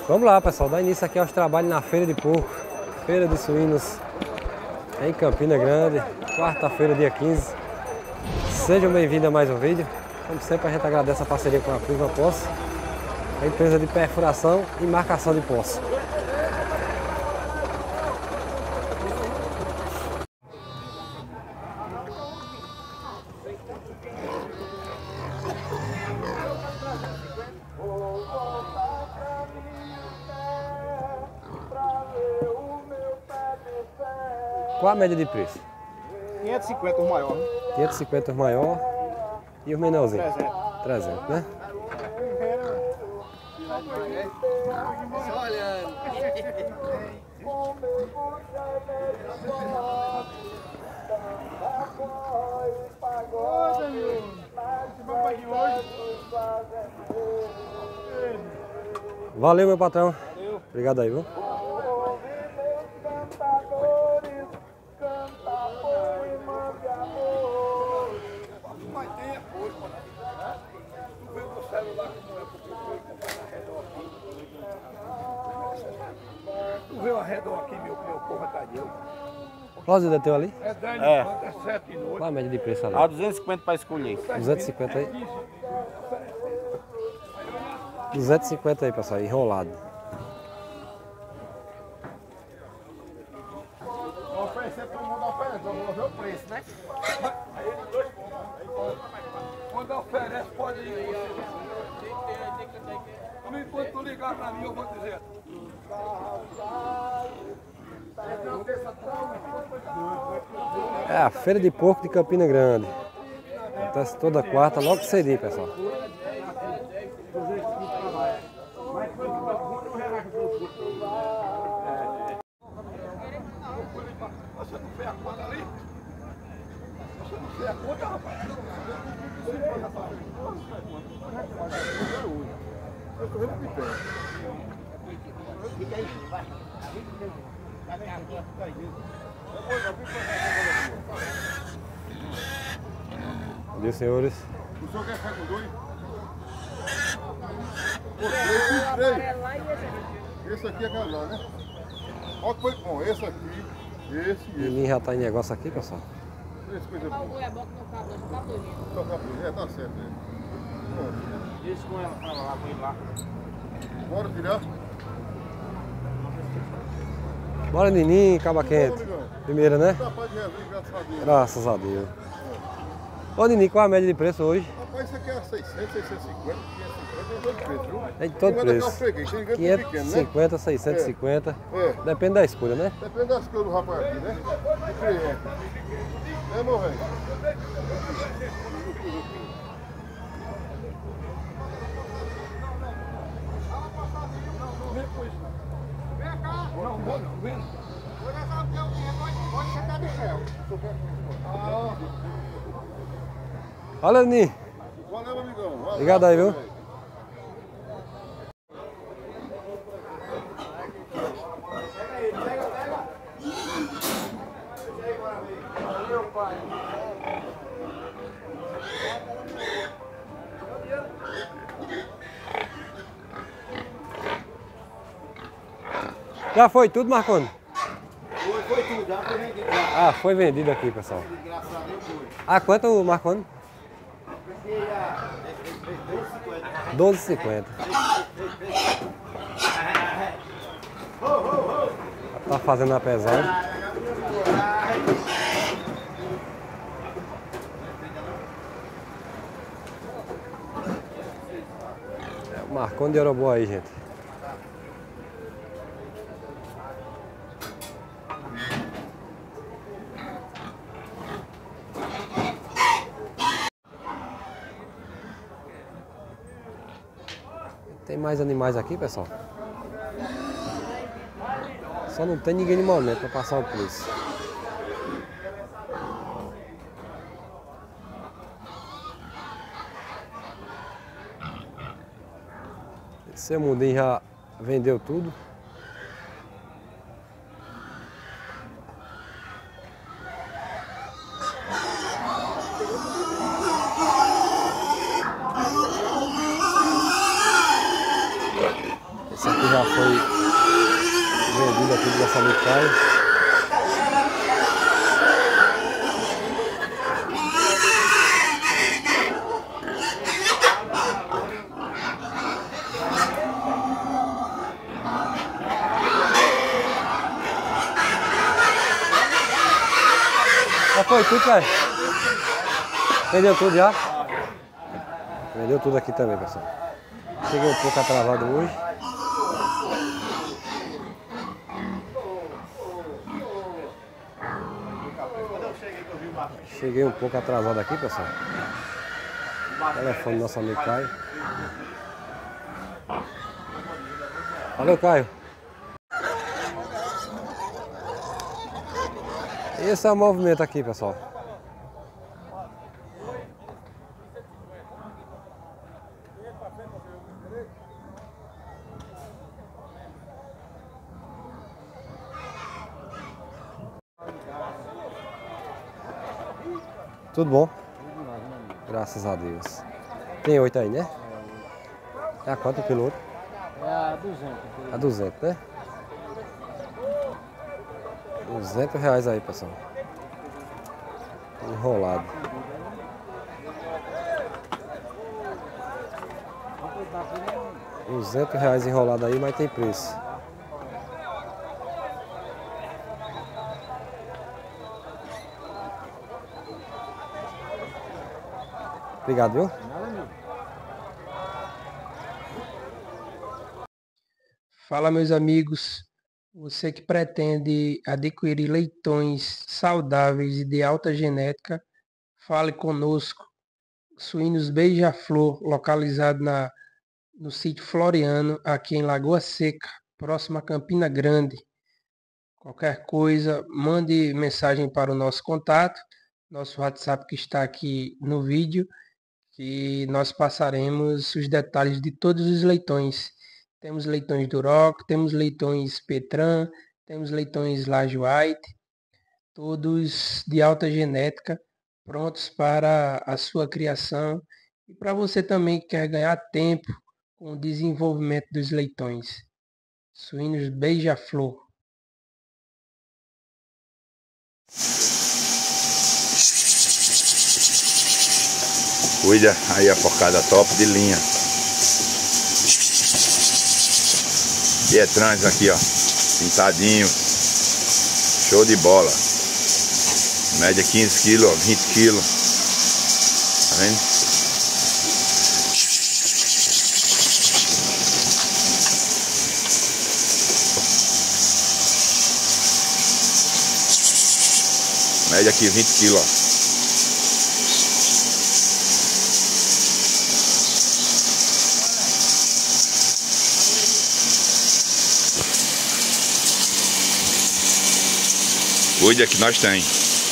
Vamos lá, pessoal, dar início aqui aos trabalhos na Feira de Porco, Feira de Suínos em Campina Grande, quarta-feira, dia 15. Sejam bem-vindos a mais um vídeo. Como sempre, a gente agradece a parceria com a Priva Poço, a empresa de perfuração e marcação de poço. Qual a média de preço? 550 os maiores. 550 os maior e os menorzinhos? 300. 300, né? Só olhando. Valeu, meu patrão. Valeu. Obrigado aí, viu? Tu vê o arredor aqui, meu porra tá de eu. Cláudio, é teu ali? É 10 É. quanto, é 7 e 8. Qual a média de preço ali? A 250 para escolher. 250 aí? 250 aí, pessoal, enrolado. Oferecer todo mundo oferece, vamos ver o preço, né? Quando oferece, pode ir. Enquanto tu ligar pra mim, eu vou dizer. É a Feira de Porco de Campina Grande. Acontece toda quarta, logo cedinho, pessoal. Você não fez a conta ali? Você não fez a conta, rapaz? Eu tô vendo que tem. Bom dia, senhores. O senhor quer ficar com dois? Esse aqui é casal, né? Olha que foi bom. Esse aqui, esse O menino já tá em negócio aqui, pessoal. Três coisas boas. É bom que não cabe, não cabe dois. Toca por tá certo. Pronto. Isso com ela, lá, com ele lá. Bora tirar? Bora, Nininho, caba quente. Primeira, né? Capaz de rever, graças a Deus. Graças a Deus. Ô, Nininho, qual a média de preço hoje? Rapaz, isso aqui é 600, 650, 550, tem todo preço, viu? É de todo Tem que preço. freguês, tem que pequeno, né? 550, 650. É. Depende da escolha, né? Depende das coisas do rapaz aqui, né? De cliente. É, meu velho? Vem cá! Não, vem. Vou levar o teu dinheiro, pode sentar no chão. Olha, Nininho. Valeu, amigão. Valeu, Obrigado aí, viu? velho. Já foi tudo, Marconi? Foi tudo, já foi vendido. Ah, foi vendido aqui, pessoal. Graças a Deus foi. Ah, quanto o Marconi? 12,50. Tá fazendo a pesagem. É o Marconi de Oroboa aí, gente. Tem mais animais aqui, pessoal. Só não tem ninguém no momento para passar o preço. Esse mundinho já vendeu tudo. Esse aqui já foi vendido aqui do nosso amigo Caio. Já foi tudo, Caio? Vendeu tudo já? Vendeu tudo aqui também, pessoal. Cheguei um pouco atrasado hoje. Cheguei um pouco atrasado aqui, pessoal. Telefone do nosso amigo Caio. Valeu, Caio. Esse é o movimento aqui, pessoal. Tudo bom? Graças a Deus. Tem 8 aí, né? É a quanto o piloto? É a 200. A 200, né? R$200 aí, pessoal. Enrolado. R$200 enrolado aí, mas tem preço. Obrigado, viu? Fala, meus amigos. Você que pretende adquirir leitões saudáveis e de alta genética, fale conosco. Suínos Beija-Flor, localizado no sítio Floriano, aqui em Lagoa Seca, próximo a Campina Grande. Qualquer coisa, mande mensagem para o nosso contato, nosso WhatsApp que está aqui no vídeo, que nós passaremos os detalhes de todos os leitões. Temos leitões Duroc, temos leitões Petran, temos leitões Laje White, todos de alta genética, prontos para a sua criação. E para você também que quer ganhar tempo com o desenvolvimento dos leitões. Suínos Beija-Flor. Cuida aí a porcada top de linha. E é trans aqui, ó. Pintadinho. Show de bola. Média 15 kg, 20 kg. Tá vendo? Média aqui 20 kg, ó. Cuida que nós tem.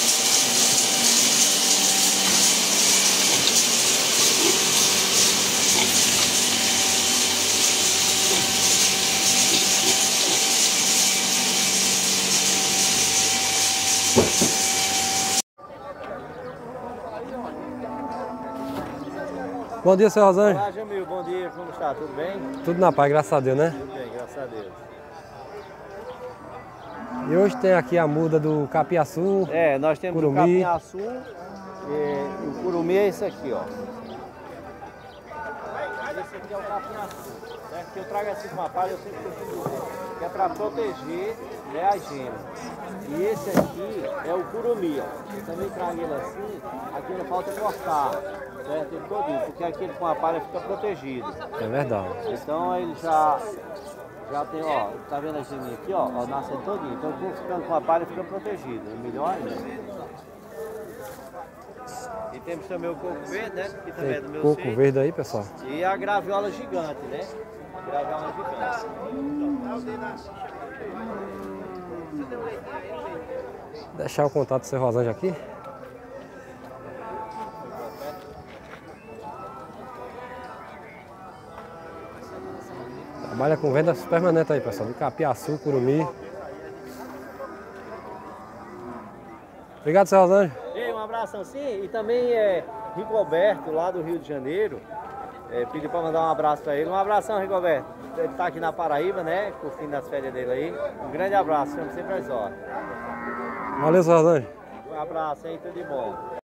Bom dia, seu Rosângel. Olá, Jamil, bom dia, como está? Tudo bem? Tudo na paz, graças a Deus, né? Tudo bem, graças a Deus. E hoje tem aqui a muda do Capiaçu. É, nós temos Curumi. o Capiaçu, o Curumi é esse aqui, ó. Esse aqui é o Capiaçu, certo? Que eu trago assim com uma palha, eu sempre costumo dizer, que é para proteger, né, a gema. E esse aqui é o Curumi, ó. Eu também trago ele assim, aqui não falta cortar, certo? Ele todinho, porque aquele com a palha fica protegido. É verdade. Então ele já tem, ó, tá vendo a geminha aqui, ó, nascendo todinho. Então ficando com a palha fica protegido, é melhor ainda. E temos também o coco verde, né, que também é do meu Coco sítio. verde aí, pessoal. E a graviola gigante, né? Graviola gigante. Deixar o contato do seu Rosângel aqui. Trabalha com vendas permanentes aí, pessoal. Do Capiaçu, Curumi. Obrigado, seu Rosângel. Ei, um abração sim. E também é Rigoberto, lá do Rio de Janeiro. Pedi para mandar um abraço para ele. Um abração, Rigoberto. Ele está aqui na Paraíba, né? Curtindo as férias dele aí. Um grande abraço, sempre às horas. Valeu, Solange. Um abraço aí, tudo de bom.